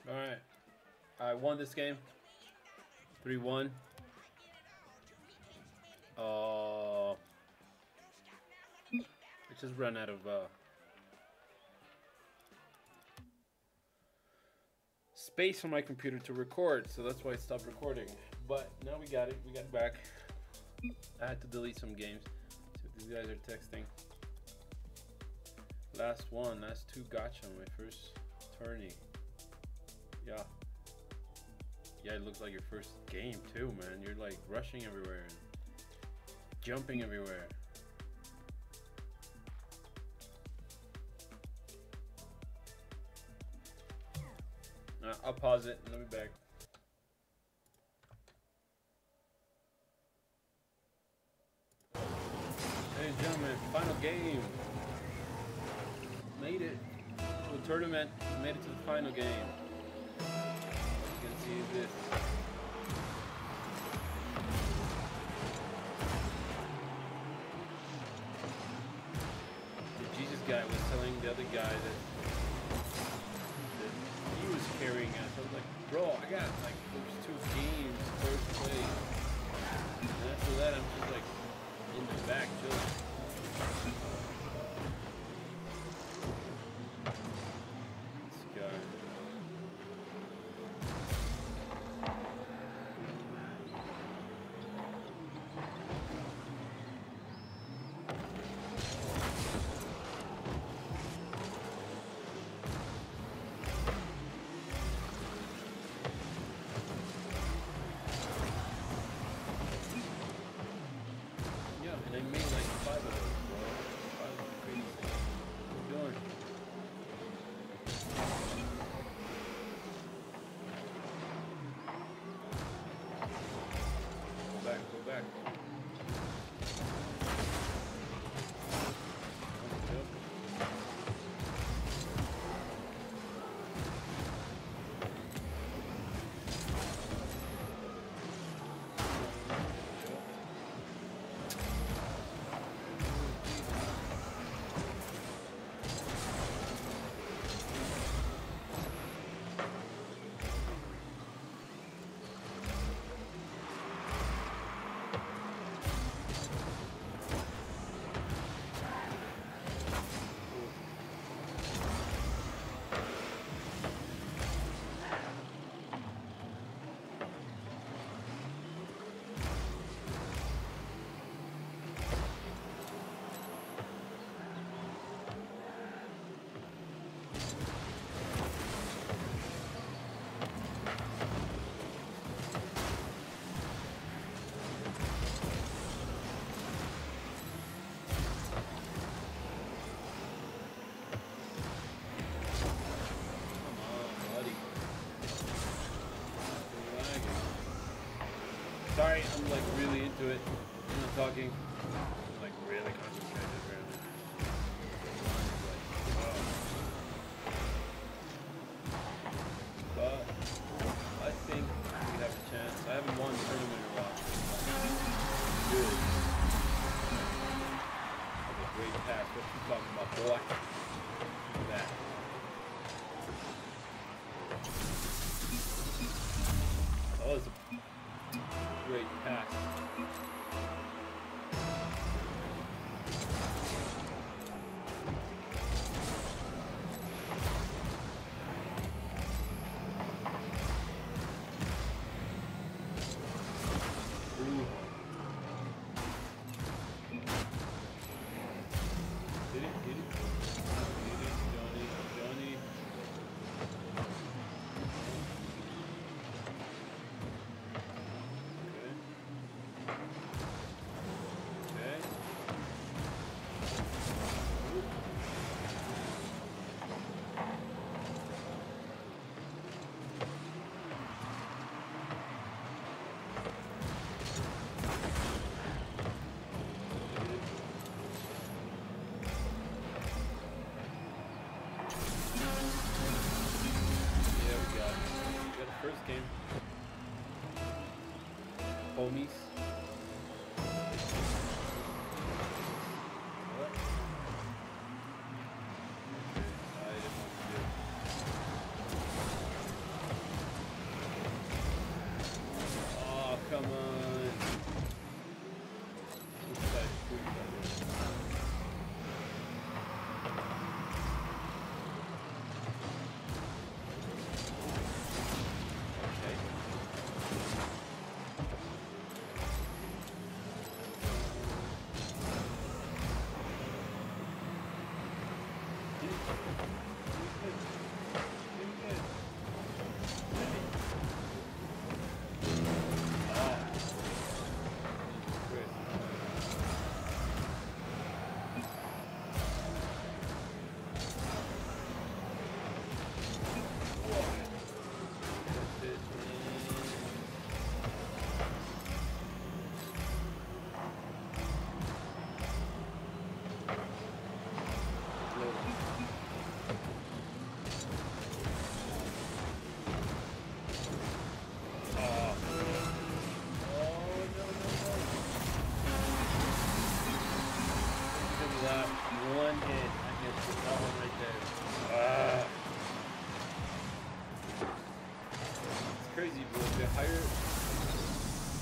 Alright. I won this game. 3-1. I just ran out of space on my computer to record, so that's why I stopped recording. But now we got it. We got it back. I had to delete some games. See what these guys are texting. Last two gotcha. My first tourney. Yeah. Yeah, it looks like your first game too, man. You're like rushing everywhere and jumping everywhere. I'll pause it and I'll be back. Ladies and gentlemen, final game. Made it to the tournament. Made it to the final game. You can see this. The Jesus guy was telling the other guy that he was carrying us. I was like, bro, I got like those 2 games first place. And after that, I'm just like in the back chilling. This guy. And I made like 5 of those, bro. 5 of the crazy things. What are you doing? Go back, go back. Yep. Sorry, I'm like really into it. I'm not talking. I'm like really concentrated apparently. But I think we have a chance. I haven't won the tournament in a while. Good. That's a great pass. What you talking about, boy? Look at that. That was a great pass. Ooh. Did it? Did it? Did it? Johnny, Johnny. First game. Homies. What? I didn't know what to do.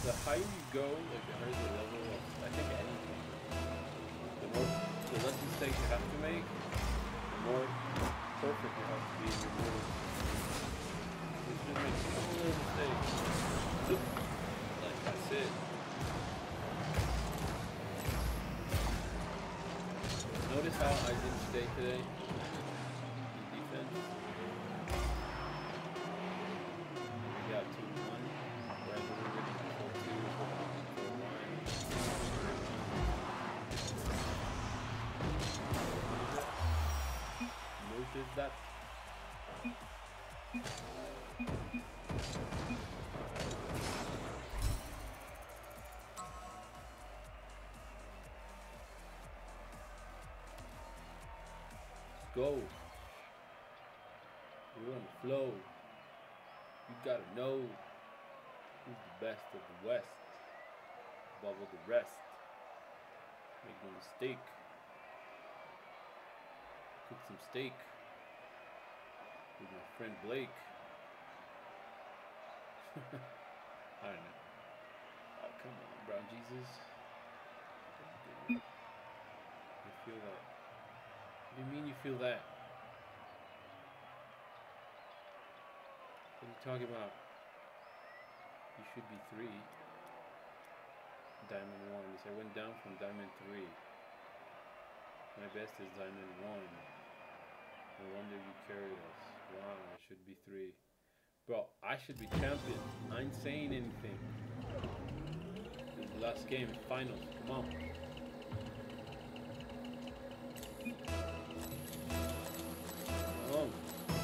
the higher you go, like the higher the level of, I think anything, the less mistakes you have to make, the more perfect you have to be in your moves. You just make one little mistake. Like, that's it. Notice how I didn't stay today in defense. We got 2-1. Whereas we were getting 4-2, 4-1. Notice that. Go. We're on the flow. You gotta know who's the best of the West. Above all the rest. Make no mistake. Cook some steak with my friend Blake. I don't know. Oh, come on, Brown Jesus. You feel that? What do you mean you feel that? What are you talking about? You should be 3. Diamond 1. Yes, I went down from Diamond 3. My best is Diamond 1. No wonder you carried us. Wow, I should be 3. Bro, I should be champion. I ain't saying anything. This is the last game, finals. Come on. Oh.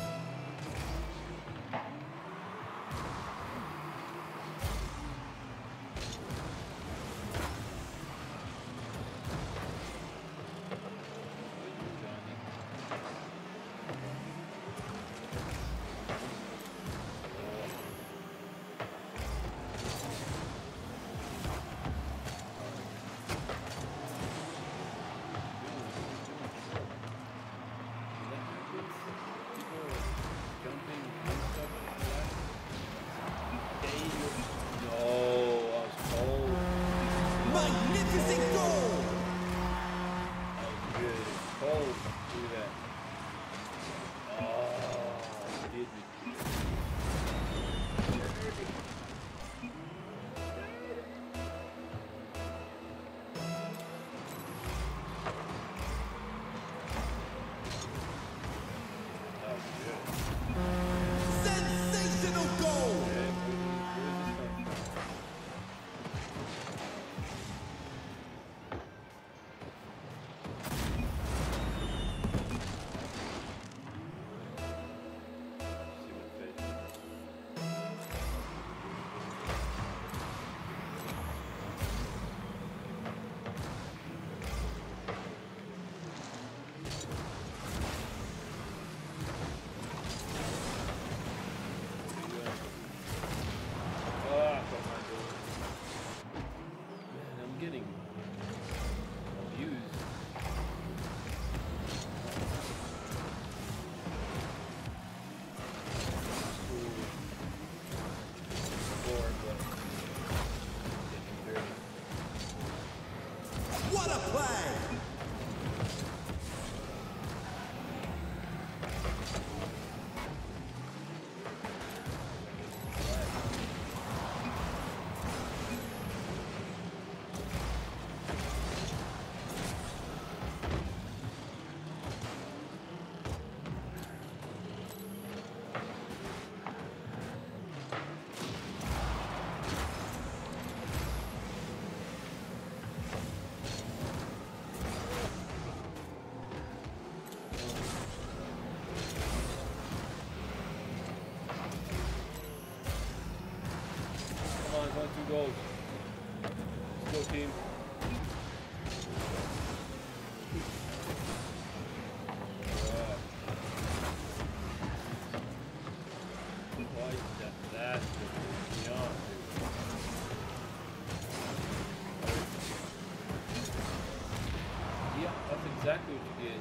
Goals. Let's go, team. Why is that beyond, dude? Yeah, that's exactly what you did.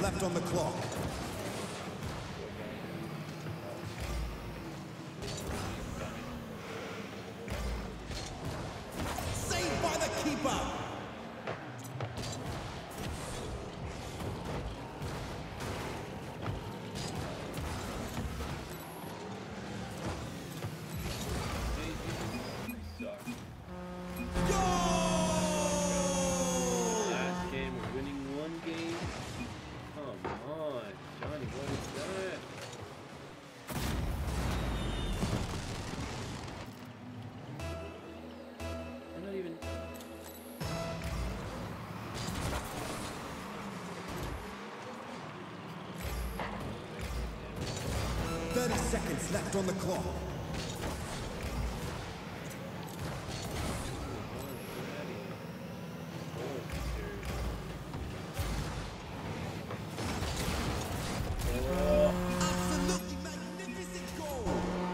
left on the clock. Saved by the keeper. 30 seconds left on the clock. Absolutely magnificent goal.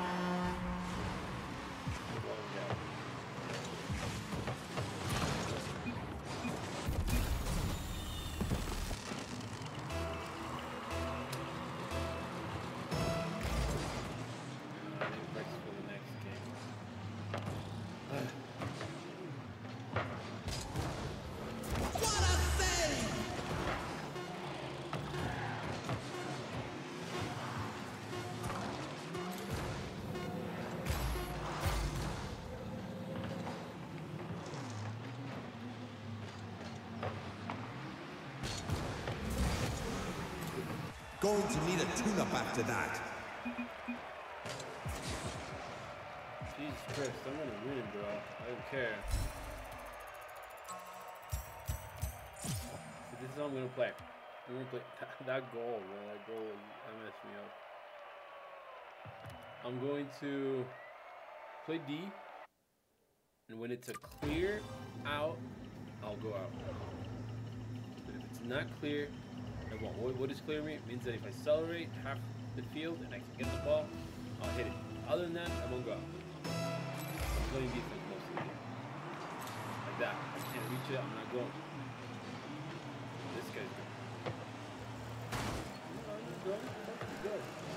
Going to need a tune-up after that. Jesus Christ, I'm gonna win, bro. I don't care. So this is how I'm gonna play. I'm gonna play that goal, bro. That goal, that messed me up. I'm going to play D, and when it's a clear out, I'll go out. But if it's not clear, I won't. What does clear mean? It means that if I accelerate half the field and I can get the ball, I'll hit it. Other than that, I won't go out. I'm playing defense most of the game. Like that. I can't reach it, I'm not going. This guy's good. Go.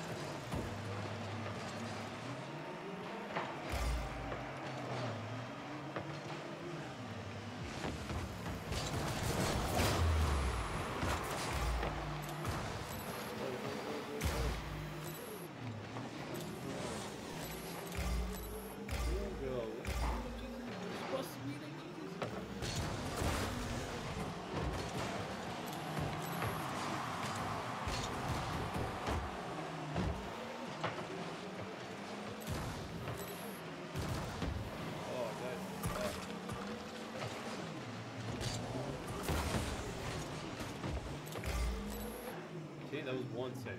That was one save.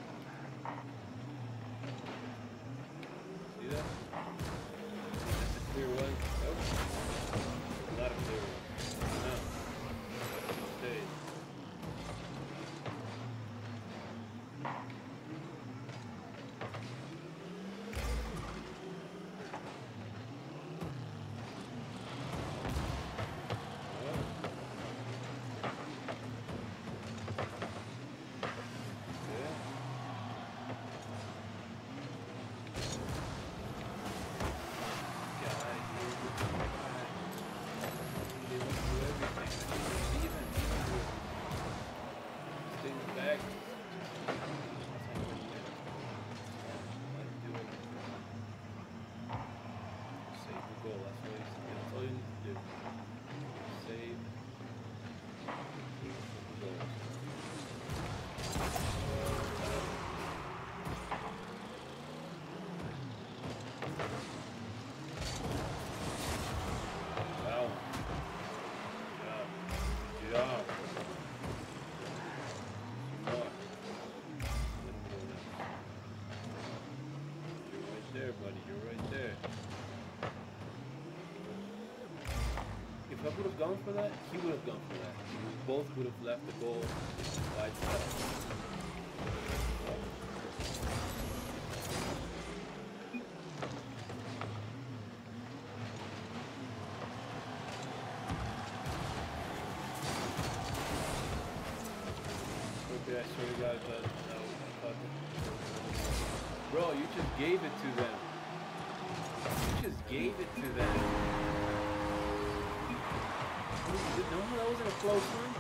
See that? That's a clear one. Nope. Not a clear one. No. Stay. If I would have gone for that, he would have gone for that. We both would have left the goal wide side. Bro, you just gave it to them. You just gave it to them. No, that wasn't a close one.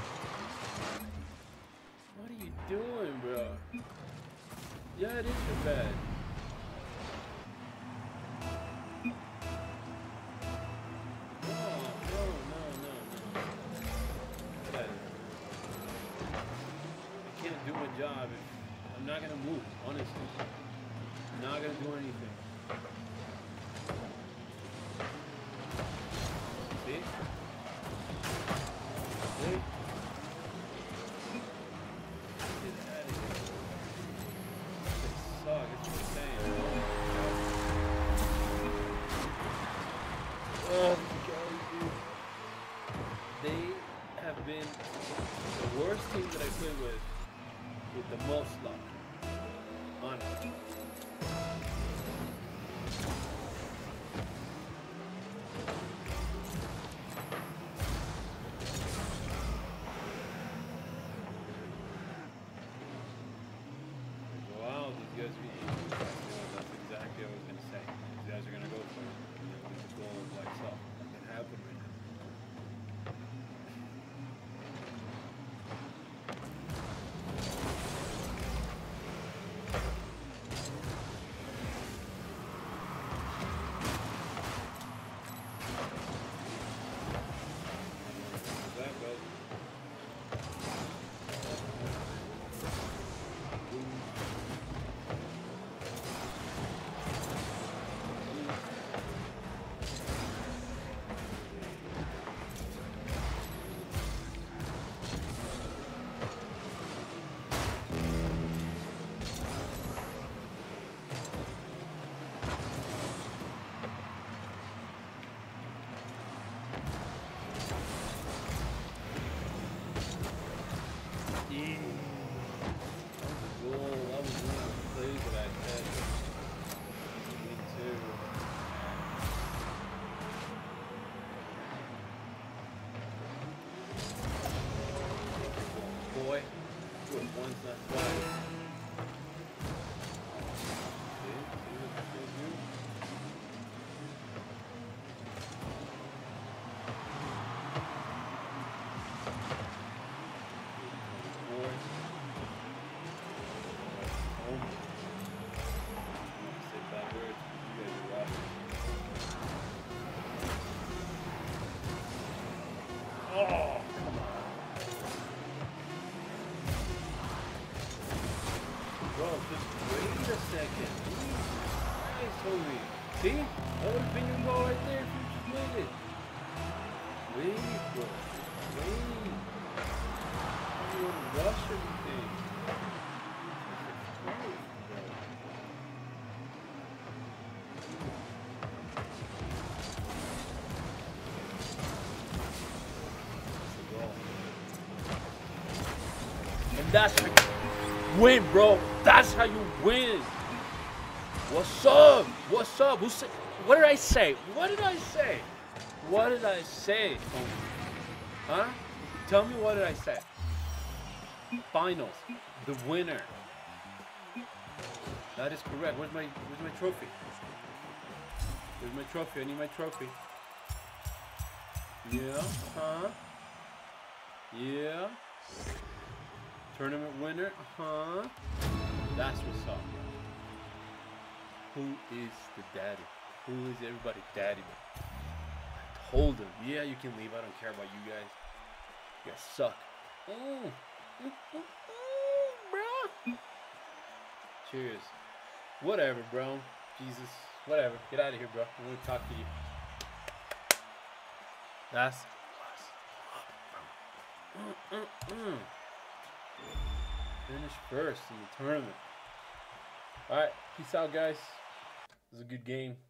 What are you doing, bro? Yeah, it is your bad. No. I can't do my job if I'm not gonna move, honestly. I'm not gonna do anything. See? See? Get out of here. They suck, it's insane. Oh, God, dude. They have been the worst team that I played with the most luck. Honestly. Wow, these guys are eating. That's exactly what I was going to say. These guys are going to go for it. This is goal of like stuff. That can happen right now. Boy, one's not flying. See what this will do? Boy. Home. I want to say bad words. You guys are watching. Oh, come on. Bro, just wait a second. Nice, homie. See? That would have been your goal right there if you just waited. Wait, bro. Wait. You want to rush everything. And that's how you win, bro. That's how you win. What's up? What's up? What did I say? What did I say? What did I say? Huh? Tell me, what did I say? Finals. The winner. That is correct. Where's my trophy? Where's my trophy? I need my trophy. Yeah. Huh? Yeah. Tournament winner. Huh? That's what's up. Who is the daddy? Who is everybody daddy? I told him. Yeah, you can leave. I don't care about you guys. You guys suck. Bro. Cheers. Whatever, bro. Jesus. Whatever. Get out of here, bro. I want to talk to you. That's Finish first in the tournament. Alright, peace out, guys. This was a good game.